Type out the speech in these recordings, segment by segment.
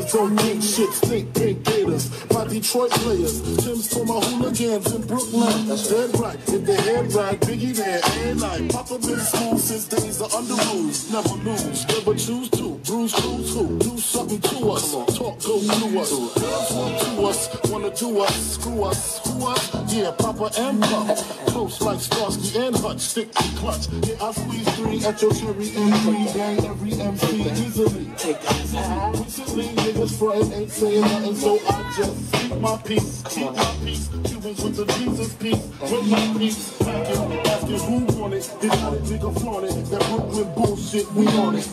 haters don't think shit, think pink gators. My Detroit players, Tim's for my hooligans in Brooklyn. That's dead right, if they head right, Biggie there, and I. Papa been smooth since days of under rules. Never lose, never choose to. Bruise, cruise, who? Do something to us. Talk, go through us. Girls want to us, wanna do us, screw us, who us? Yeah, Papa and Pop. Close like Starsky and Hutch, stick to clutch. Yeah, I squeeze 3 at your cherry M3. Bang every MC easily. Take that. Recently, niggas frontin' ain't saying nothing, so I just keep my peace. Keep my peace. Cubans with the Jesus peace. With my peace. Asking who want it. They got it, nigga flaunt it. That Brooklyn bullshit, we on it.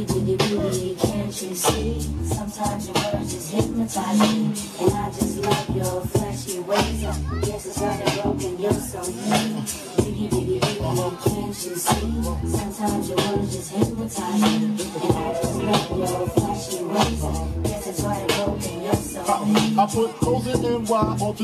Really, can't you see? Sometimes your words just hypnotize me. And I just love your flashy ways. Yes, it's right and broken, you're so mean. Really, can't you see? Sometimes your words just hypnotize me. And I just love your flashy ways. Yes, it's right and broken, you're so mean. I put hoes in NY onto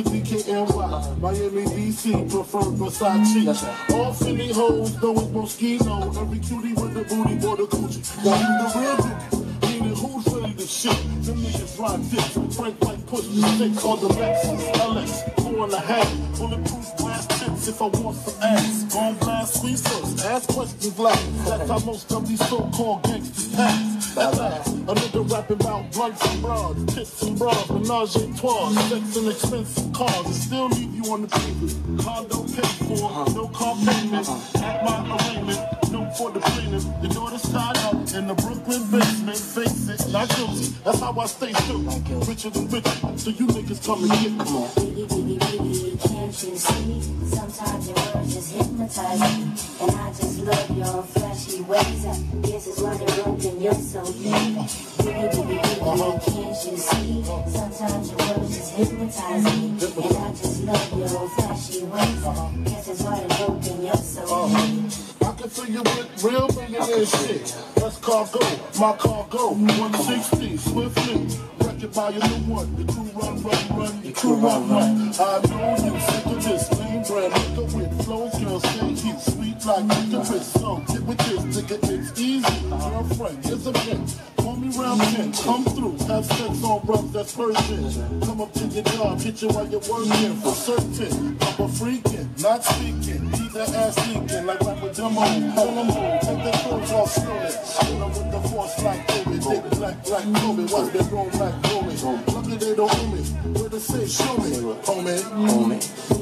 DKNY. Miami, DC, prefer Versace. All Philly hoes know it's Moschino. Every cutie with the booty, boy, the coochie. Now you the real dude, meaning who's really the shit? Them niggas ride dicks, Frank White push the stick on the Lexus, LX, 4.5, bulletproof glass tips if I want some ass. Gon' blast squeeze first, ask questions last. That's how most of these so-called gangsters pass. At last, a nigga rapping about blunts and bras, tits and bras, menage a trois, sex and expensive cars, and still leave you on the pavement. Condo paid for, no car payment, at my arraignment. For the plaintiff, the daughter's tied up in the Brooklyn basement. Face it, not guilty. That's how I stay still. Richer than richer, so you niggas come and get me. Really, can't you see? Sometimes your words just hypnotize me. And I just love your flashy ways. Yes, it's why they're broken, you're so mean. Really, can't you see? Sometimes your words just hypnotize me. And I just love your flashy ways. Yes, it's why they're broken, you're so mean. I can fill you with real millionaire shit. That's cargo, my cargo, 160, swiftly. Wreck it by your new one. The crew run, the crew run. I know you sick of this lame brand nigga with flows, girl, say he's sweet like licorice. So get with this, nigga, it's easy. Girlfriend, here's a bitch. Call me round 10, come through, have sex on rough, that's Persian. Come up to your job, hit you while you're working for certain. I'm a freaking, not speaking. Keep that ass leaking like rapper demo. Hold them home, take their clothes off slowly. Hit them with the force like Kobe. Dick black Kobe, watch them roll like Kobe. Lucky they don't own me. Where to say, show me, homie.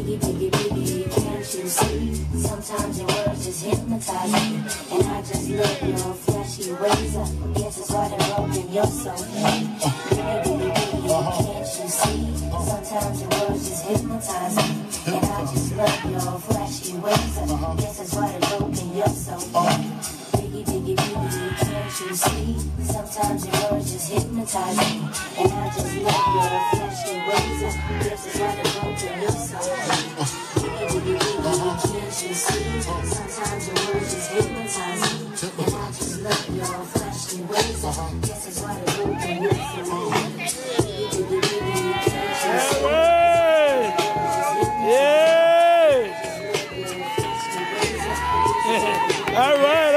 Really, can't you see? Sometimes your words just hypnotize me. And I just love your flashy ways. Yes, it's why they're broken, you're so mean. Really, can't you see? Sometimes your words just hypnotize me. And I just love your flashy ways. Yes, it's why they're broken, you're so mean. Really, can't you see? Sometimes your words just hypnotize me. And I just love your flashy ways. Yes, it's why they're broken, you're so mean. Can't you see? Sometimes your words just hypnotize me. And I just love your flashy ways. Yes, it's why they're broken, you're so mean. All right.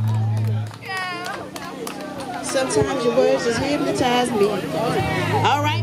Sometimes your words just hypnotize me. All right.